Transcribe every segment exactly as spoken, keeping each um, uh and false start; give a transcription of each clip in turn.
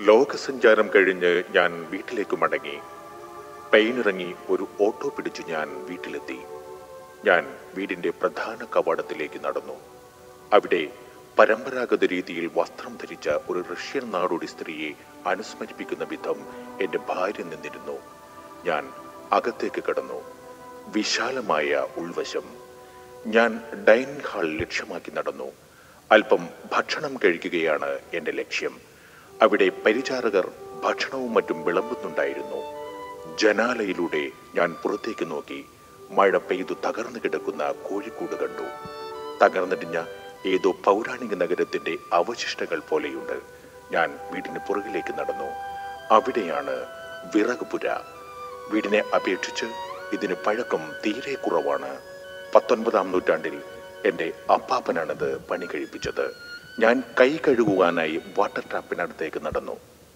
ലോകസഞ്ചാരം കഴിഞ്ഞ് ഞാൻ വീട്ടിലേക്ക് മടങ്ങി. പെയിനിറങ്ങി ഒരു ഓട്ടോ പിടിച്ച് ഞാൻ വീട്ടിലെത്തി. ഞാൻ വീടിന്റെ പ്രധാന കവാടത്തിലേക്ക് നടന്നു. അവിടെ പരമ്പരാഗത രീതിയിൽ വസ്ത്രം ധരിച്ച ഒരു റഷ്യൻ നാടോടി സ്ത്രീയെ അനുസ്മരിപ്പിക്കുന്ന വിധം എന്റെ ഭാര്യ നിന്നിരുന്നു. ഞാൻ അകത്തേക്ക് കടന്നു. വിശാലമായ ഉൾവശം. ഞാൻ ഡൈനിങ് ഹാൾ ലക്ഷ്യമാക്കി നടന്നു. അല്പം ഭക്ഷണം കഴിക്കുകയാണ് എന്റെ ലക്ഷ്യം. അവിടെ പരിചാരകർ ഭക്ഷണവും മറ്റും വിളമ്പുന്നുണ്ടായിരുന്നു. ജനാലയിലൂടെ ഞാൻ പുറത്തേക്ക് നോക്കി. മഴ പെയ്തു തകർന്നു കിടക്കുന്ന കോഴിക്കോട് കണ്ടു. തകർന്നിടിഞ്ഞ ഏതോ പൗരാണിക നഗരത്തിന്റെ അവശിഷ്ടങ്ങൾ പോലെയുണ്ട്. ഞാൻ വീടിന് പുറകിലേക്ക് നടന്നു. അവിടെയാണ് വിറകുപുര. വീടിനെ അപേക്ഷിച്ച് ഇതിന് പഴക്കം തീരെ കുറവാണ്. പത്തൊൻപതാം നൂറ്റാണ്ടിൽ എൻ്റെ അപ്പാപ്പനാണത് പണി കഴിപ്പിച്ചത്. ഞാൻ കൈ കഴുകുവാനായി വാട്ടർ ടാപ്പിനടുത്തേക്ക് നടന്നു.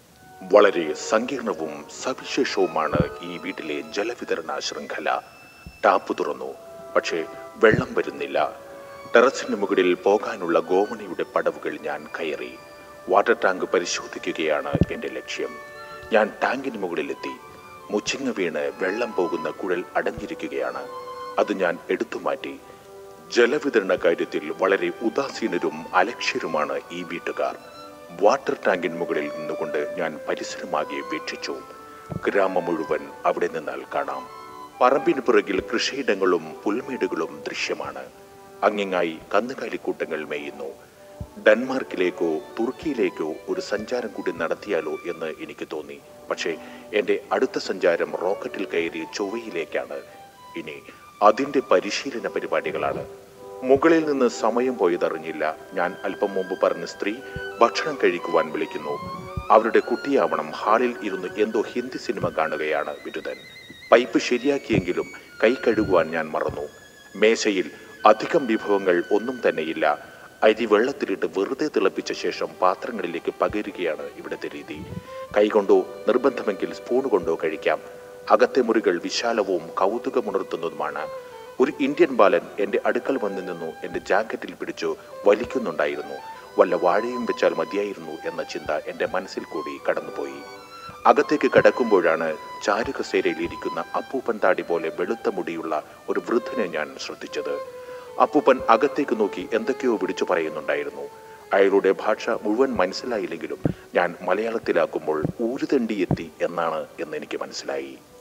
വളരെ സങ്കീർണവും സവിശേഷവുമാണ് ഈ വീട്ടിലെ ജലവിതരണ ശൃംഖല. ടാപ്പ് തുറന്നു, പക്ഷേ വെള്ളം വരുന്നില്ല. ടെറസിന് മുകളിൽ പോകാനുള്ള ഗോവണിയുടെ പടവുകൾ ഞാൻ കയറി. വാട്ടർ ടാങ്ക് പരിശോധിക്കുകയാണ് എൻ്റെ ലക്ഷ്യം. ഞാൻ ടാങ്കിന് മുകളിലെത്തി. മുച്ചിങ്ങ വീണ് വെള്ളം പോകുന്ന കുഴൽ അടഞ്ഞിരിക്കുകയാണ്. അത് ഞാൻ എടുത്തുമാറ്റി. ജലവിതരണ കാര്യത്തിൽ വളരെ ഉദാസീനരും അലക്ഷ്യരുമാണ് ഈ വീട്ടുകാർ. വാട്ടർ ടാങ്കിന് മുകളിൽ നിന്നുകൊണ്ട് ഞാൻ പരിസരമാകെ വീക്ഷിച്ചു. ഗ്രാമം മുഴുവൻ അവിടെ നിന്നാൽ കാണാം. പറമ്പിന് പിറകിൽ കൃഷിയിടങ്ങളും പുൽമേടുകളും ദൃശ്യമാണ്. അങ്ങിങ്ങായി കന്നുകാലിക്കൂട്ടങ്ങൾ മേയുന്നു. ഡെൻമാർക്കിലേക്കോ തുർക്കിയിലേക്കോ ഒരു സഞ്ചാരം കൂടി നടത്തിയാലോ എന്ന് എനിക്ക് തോന്നി. പക്ഷേ എൻ്റെ അടുത്ത സഞ്ചാരം റോക്കറ്റിൽ കയറി ചൊവ്വയിലേക്കാണ്. ഇനി അതിൻ്റെ പരിശീലന പരിപാടികളാണ്. മുകളിൽ നിന്ന് സമയം പോയതറിഞ്ഞില്ല. ഞാൻ അല്പം മുമ്പ് പറഞ്ഞ സ്ത്രീ ഭക്ഷണം കഴിക്കുവാൻ വിളിക്കുന്നു. അവരുടെ കുട്ടിയാവണം. ഹാളിൽ ഇരുന്ന് എന്തോ ഹിന്ദി സിനിമ കാണുകയാണ് ബിരുദൻ. പൈപ്പ് ശരിയാക്കിയെങ്കിലും കൈ കഴുകുവാൻ ഞാൻ മറന്നു. മേശയിൽ അധികം വിഭവങ്ങൾ ഒന്നും തന്നെയില്ല. അരി വെള്ളത്തിലിട്ട് വെറുതെ തിളപ്പിച്ച ശേഷം പാത്രങ്ങളിലേക്ക് പകരുകയാണ് ഇവിടുത്തെ രീതി. കൈകൊണ്ടോ നിർബന്ധമെങ്കിൽ സ്പൂൺ കൊണ്ടോ കഴിക്കാം. അകത്തെ മുറികൾ വിശാലവും കൗതുകമുണർത്തുന്നതുമാണ്. ഒരു ഇന്ത്യൻ ബാലൻ എൻ്റെ അടുക്കൽ വന്നു നിന്നു എൻ്റെ ജാക്കറ്റിൽ പിടിച്ചു വലിക്കുന്നുണ്ടായിരുന്നു. വല്ല വാഴയും വെച്ചാൽ മതിയായിരുന്നു എന്ന ചിന്ത എൻ്റെ മനസ്സിൽ കൂടി കടന്നുപോയി. അകത്തേക്ക് കടക്കുമ്പോഴാണ് ചാരുകസേരയിൽ ഇരിക്കുന്ന അപ്പൂപ്പൻ താടി പോലെ വെളുത്ത മുടിയുള്ള ഒരു വൃദ്ധനെ ഞാൻ ശ്രദ്ധിച്ചത്. അപ്പൂപ്പൻ അകത്തേക്ക് നോക്കി എന്തൊക്കെയോ വിളിച്ചു പറയുന്നുണ്ടായിരുന്നു. അയാളുടെ ഭാഷ മുഴുവൻ മനസ്സിലായില്ലെങ്കിലും ഞാൻ മലയാളത്തിലാക്കുമ്പോൾ ഊരുതണ്ടിയെത്തി എന്നാണ് എന്ന് എനിക്ക് മനസ്സിലായി.